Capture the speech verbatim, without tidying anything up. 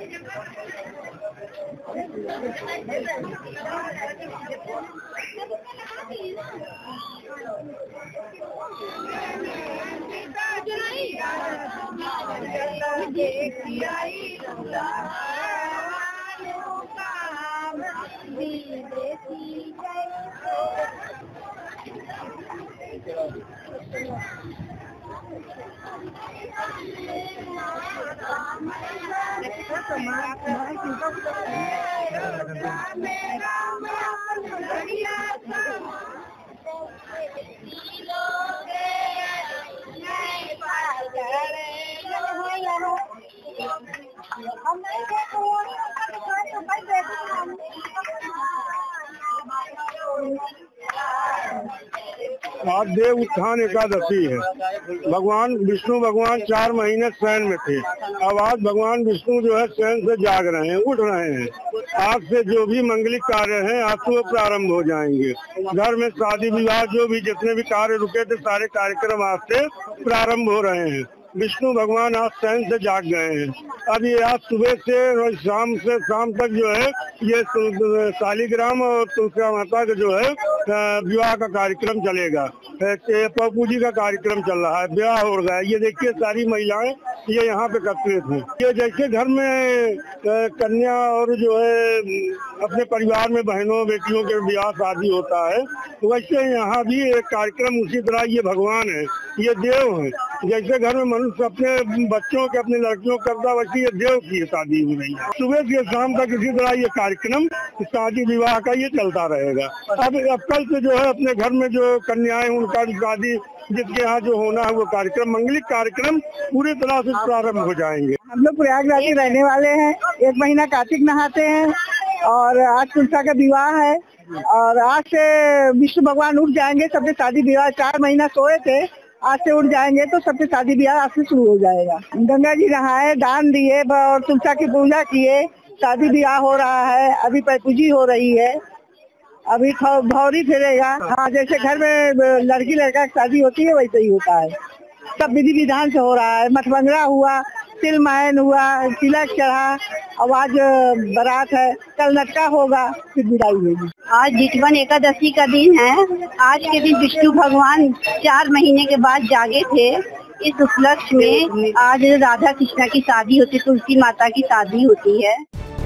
आज देव उत्थान एकादशी है। भगवान विष्णु भगवान चार महीने शयन में थे। अब आज भगवान विष्णु जो है शयन से जाग रहे हैं, उठ रहे हैं। आज से जो भी मंगलिक कार्य हैं आज से प्रारंभ हो जाएंगे। घर में शादी विवाह जो भी जितने भी कार्य रुके थे सारे कार्यक्रम आज से प्रारंभ हो रहे हैं। विष्णु भगवान आज शयन से जाग गए हैं। अब ये आज सुबह से और शाम से शाम तक जो है ये शालिग्राम और तुलसी माता का जो है विवाह का कार्यक्रम चलेगा। पप्पू जी का कार्यक्रम चल रहा है, ब्याह हो रहा है। ये देखिए सारी महिलाएं ये यहाँ पे एकत्रित हैं। ये जैसे घर में कन्या और जो है अपने परिवार में बहनों बेटियों के ब्याह शादी होता है, वैसे यहाँ भी एक कार्यक्रम उसी तरह ये भगवान है, ये देव है। जैसे घर में मनुष्य अपने बच्चों के अपनी लड़कियों करता वैसे ये देव की शादी हो रही है। सुबह से शाम तक इसी तरह ये कार्यक्रम शादी विवाह का ये चलता रहेगा। अब अब कल से जो है अपने घर में जो कन्याएं उनका शादी जिसके यहाँ जो होना है वो कार्यक्रम मंगलिक कार्यक्रम पूरी तरह से प्रारंभ हो जाएंगे। हम लोग प्रयागराज के रहने वाले हैं। एक महीना कार्तिक नहाते हैं और आज तुलसा का विवाह है और आज से विष्णु भगवान उठ जाएंगे। सबके शादी विवाह चार महीना सोए थे, आज से उठ जाएंगे तो सबके शादी ब्याह आज से शुरू हो जाएगा। गंगा जी नहाए, दान दिए और तुलसा की पूजा किए, शादी ब्याह हो रहा है। अभी पैपूजी हो रही है, अभी भौरी फिरेगा। हाँ, जैसे घर में लड़की लड़का की शादी होती है वैसे ही होता है। सब विधि विधान से हो रहा है। मठमंगरा हुआ, तिलमायन हुआ, तिलक चढ़ा, अब आज बारात है, कल नटका होगा, फिर विदाई होगी। आज जितवन एकादशी का दिन है। आज के दिन विष्णु भगवान चार महीने के बाद जागे थे। इस उपलक्ष्य में आज राधा कृष्णा की शादी होती, तुलसी माता की शादी होती है।